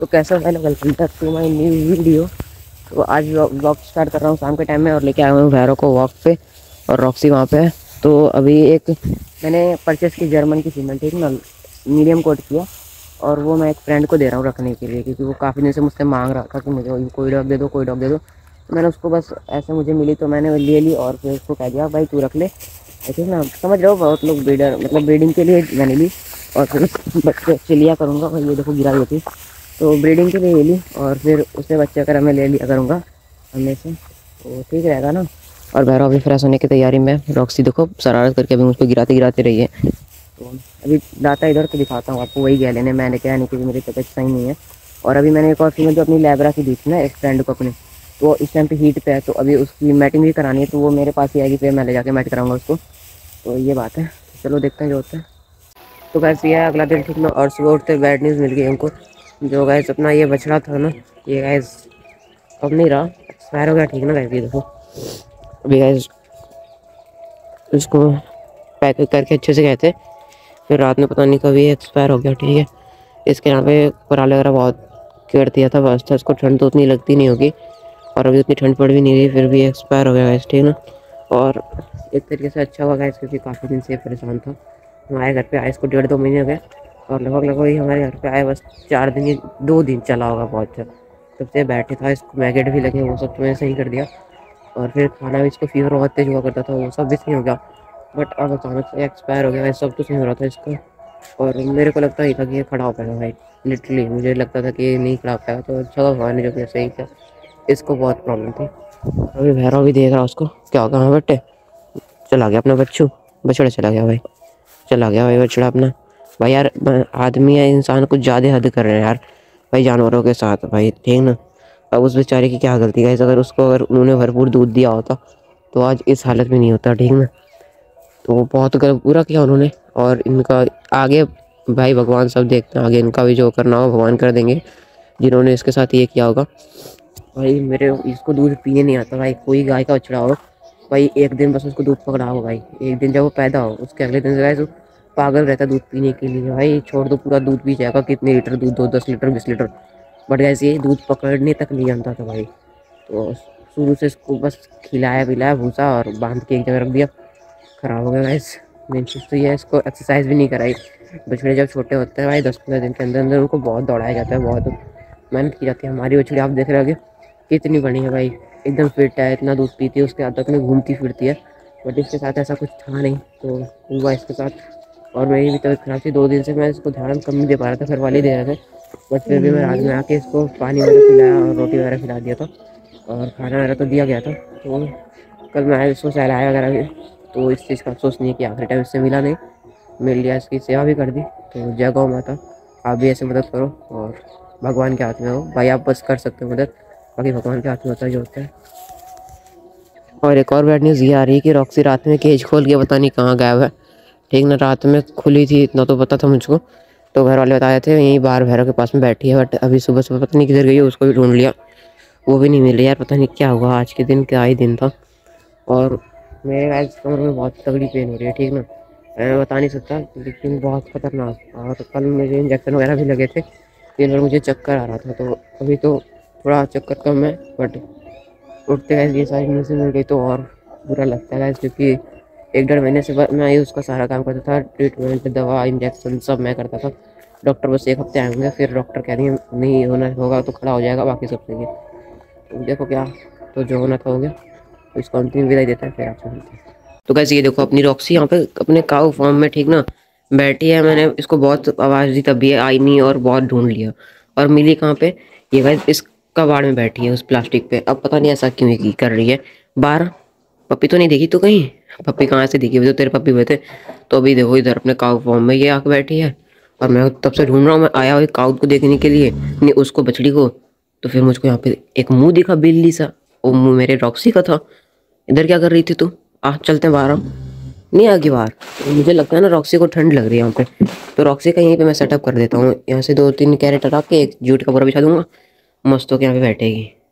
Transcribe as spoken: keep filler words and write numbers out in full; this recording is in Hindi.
तो कैसा भाई लोग, welcome back to my new video. तो आज वॉक स्टार्ट कर रहा हूँ शाम के टाइम में और लेके आया हूँ भैरव को वॉक पे, और रॉक्सी वहाँ पे है। तो अभी एक मैंने परचेस की जर्मन की सीमेंट, ठीक ना, मीडियम कोट किया, और वो मैं एक फ्रेंड को दे रहा हूँ रखने के लिए, क्योंकि वो काफ़ी दिन से मुझसे मांग रहा था कि मुझे कोई डॉग दे दो कोई डॉग दे दो। तो मैंने उसको बस ऐसे मुझे मिली तो मैंने ले ली, और फिर उसको कह दिया भाई तू रख ले, ठीक ना, समझ रहे हो। बहुत लोग ब्रीडर मतलब ब्रीडिंग के लिए मैंने ली, और फिर बच्चे अच्छे लिया करूँगा भाई। ये देखो गिरा हुई थी, तो ब्रीडिंग के लिए ले ली, और फिर उससे बच्चे अगर मैं ले लिया करूँगा हमें से, तो ठीक रहेगा ना। और भैरव अभी फ्रेश होने की तैयारी में, रॉक्सी देखो शरारत करके अभी मुझको गिराते गिराते रही है। तो अभी लाता इधर तो दिखाता हूँ आपको, वही गया लेने, मैंने क्या नहीं, क्योंकि मेरी तबीयत सही नहीं है। और अभी मैंने एक और फीमेल जो अपनी लैब्रा की दी थी ना एक फ्रेंड को अपने, तो इस टाइम पे हीट पे है, तो अभी उसकी मैटिंग भी करानी है, तो वो मेरे पास ही आएगी, फिर मैं ले जाके मैट कराऊंगा उसको। तो ये बात है, चलो देखते हैं जो होता है। तो गैस ये है अगला दिन, ठीक ना, और सुबह उठते बैड न्यूज़ मिल गई हमको। जो गैस अपना ये बछड़ा था ना, ये गैस अब नहीं रहा, एक्सपायर हो गया, ठीक ना गैस। ये देखो अभी गैस इसको पैक करके अच्छे से गए थे, फिर रात में पता नहीं कभी एक्सपायर हो गया, ठीक है। इसके यहाँ पे पराले वगैरह बहुत केयर दिया था, बस था, इसको ठंड तो उतनी लगती नहीं होगी, और अभी उतनी ठंड पड़ भी नहीं रही, फिर भी एक्सपायर हो गया गैस, ठीक ना। और एक तरीके से अच्छा हुआ गैस, क्योंकि काफ़ी दिन से परेशान था। हमारे घर पे आए इसको डेढ़ दो महीने हो गए, और लगभग लगभग ही हमारे घर पे आए बस चार दिन ही, दो दिन चला होगा बहुत अच्छा। तब से बैठे था, इसको मैगेट भी लगे, वो सब तो मैंने सही कर दिया, और फिर खाना भी, इसको फीवर बहुत तेज हुआ करता था, वो सब भी सही हो गया। बट अब अचानक से एक्सपायर हो गया, वैसे सब तो सही हो रहा था इसका। और मेरे को लगता ही था कि ये खड़ा हो पाएगा भाई, लिटरली मुझे लगता था कि ये नहीं खड़ा हो पाएगा। तो अच्छा भगवान ने जो कि सही किया, इसको बहुत प्रॉब्लम थी। अभी भैरव भी देख रहा उसको क्या होगा। हाँ बेटे, चला गया अपना बच्चू, बछड़ा चला गया भाई, चला गया भाई बछड़ा अपना। भाई यार आदमी या इंसान कुछ ज़्यादा हद कर रहे हैं यार भाई जानवरों के साथ भाई, ठीक ना। अब उस बेचारे की क्या गलती है, अगर उसको अगर उन्होंने भरपूर दूध दिया होता तो आज इस हालत में नहीं होता, ठीक ना। तो बहुत गलत बुरा किया उन्होंने, और इनका आगे भाई भगवान सब देखते हैं, आगे इनका भी जो करना हो भगवान कर देंगे, जिन्होंने इसके साथ ये किया होगा। भाई मेरे इसको दूध पीने नहीं आता भाई, कोई गाय का बछड़ा हो भाई, एक दिन बस उसको दूध पकड़ा हो भाई, एक दिन जब वो पैदा हो उसके अगले दिन से भाई पागल रहता है दूध पीने के लिए भाई। छोड़ दो पूरा दूध पी जाएगा, कितने लीटर दूध, दो दस लीटर बीस लीटर, बट ऐसे ये दूध पकड़ने तक नहीं जानता था भाई। तो शुरू से इसको बस खिलाया पिलाया भूसा और बांध के एक जगह रख दिया, ख़राब हो गया गैस। मेन चीज़ तो ये है, इसको एक्सरसाइज भी नहीं कराई। बछड़े जब छोटे होते हैं भाई दस पंद्रह दिन के अंदर अंदर उनको बहुत दौड़ाया जाता है, बहुत मेहनत की जाती है। हमारी बछड़ी आप देख रहे हो कितनी बड़ी है भाई, एकदम फिट है, इतना दूध पीती है, उसके आदत में घूमती फिरती है। बट इसके साथ ऐसा कुछ था नहीं, तो हुआ इसके साथ। और मेरी भी तबीयत खराब थी, दो दिन से मैं इसको ध्यान कम नहीं दे पा रहा था, घर वाले दे रहे थे, बट फिर भी मैं रात में आके इसको पानी वगैरह पिलाया और रोटी वगैरह खिला दिया था, और खाना वगैरह तो दिया गया था। तो कल मैं इसको सहलाया वगैरह भी, तो इस चीज़ का अफसोस नहीं है कि आखिरी टाइम इससे मिला नहीं, मिल लिया, इसकी सेवा भी कर दी। तो जय गौ माता, आप भी ऐसे मदद करो, और भगवान के हाथ में हो भाई, आप बस कर सकते हो मदद, बाकी भगवान के हाथ में होता है जो होता है। और एक और बैड न्यूज़ ये आ रही है कि रॉक्सी रात में केज खोल के पता नहीं कहाँ गायब है, ठीक ना। रात में खुली थी इतना तो पता था मुझको, तो घर वाले बताए थे यहीं बाहर भैरव के पास में बैठी है, बट अभी सुबह सुबह पता नहीं किधर गई है, उसको भी ढूंढ लिया, वो भी नहीं मिल रही यार, पता नहीं क्या हुआ। आज के दिन क्या ही दिन था। और मेरे आज कमर में बहुत तगड़ी पेन हो रही है, ठीक ना, मैं बता नहीं सकता, लेकिन बहुत खतरनाक। और कल मुझे इंजेक्शन वगैरह भी लगे थे, दिन भर मुझे चक्कर आ रहा था, तो अभी तो थोड़ा चक्कर कम है, बट उठते गए ये सारी न्यूज़ मिल गई तो और बुरा लगता है, क्योंकि एक डेढ़ महीने से मैं ही उसका सारा काम करता था, ट्रीटमेंट दवा इंजेक्शन सब मैं करता था। डॉक्टर बस एक हफ्ते आएंगे, फिर डॉक्टर कह रही है नहीं होना होगा तो खड़ा हो जाएगा, बाकी सब सही है। तो देखो क्या, तो जो होना था हो गया, तो इसको अंतिम विदाई देता है, फिर आपसे मिलते हैं। तो कैसे ये देखो अपनी रॉक्सी यहाँ पे अपने काऊ फॉर्म में, ठीक ना, बैठी है। मैंने इसको बहुत आवाज़ दी तब भी आई नहीं, और बहुत ढूंढ लिया, और मिली कहाँ पे, ये भाई इस कबाड़ में बैठी है उस प्लास्टिक पे। अब पता नहीं ऐसा क्यों ही कर रही है बाहर। पप्पी तो नहीं देखी तो कहीं, पप्पी कहाँ से दिखी, तो तेरे पप्पी हुए थे। तो अभी देखो इधर अपने काऊ फॉर्म में ये आके बैठी है, और मैं तब से ढूंढ रहा हूँ, मैं आया हुआ काऊ को देखने के लिए, नहीं उसको बछड़ी को। तो फिर मुझको यहाँ पे एक मुंह दिखा बिल्ली सा, वो मुंह मेरे रॉक्सी का था। इधर क्या कर रही थी तू, आ चलते हैं बाहर हम। नहीं आगे बाहर, मुझे लगता है ना रॉक्सी को ठंड लग रही है यहाँ पे, तो रॉक्सी का यहीं पे मैं सेटअप कर देता हूँ। यहाँ से दो तीन कैरेट रख के एक जूट का पूरा बिछा दूंगा, मस्त होकर यहाँ पे बैठेगी।